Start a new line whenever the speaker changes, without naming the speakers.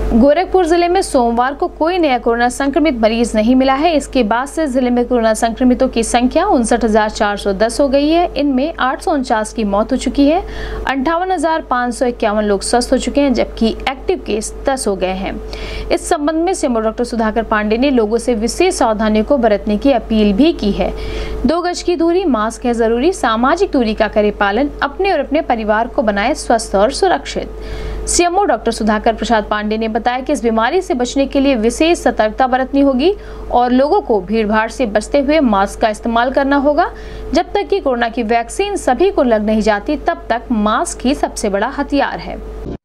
गोरखपुर जिले में सोमवार को कोई नया कोरोना संक्रमित मरीज नहीं मिला है। इसके बाद से जिले में कोरोना संक्रमितों की संख्या 59,410 हो गई है। इनमें 849 की मौत हो चुकी है। 58,551 लोग स्वस्थ हो चुके हैं, जबकि एक्टिव केस 10 हो गए हैं। इस संबंध में सीएमओ डॉक्टर सुधाकर पांडे ने लोगों से विशेष सावधानियों को बरतने की अपील भी की है। 2 गज की दूरी, मास्क है जरूरी, सामाजिक दूरी का करे पालन, अपने और अपने परिवार को बनाए स्वस्थ और सुरक्षित। सीएमओ डॉक्टर सुधाकर प्रसाद पांडे ने बताया कि इस बीमारी से बचने के लिए विशेष सतर्कता बरतनी होगी और लोगों को भीड़भाड़ से बचते हुए मास्क का इस्तेमाल करना होगा। जब तक कि कोरोना की वैक्सीन सभी को लग नहीं जाती, तब तक मास्क ही सबसे बड़ा हथियार है।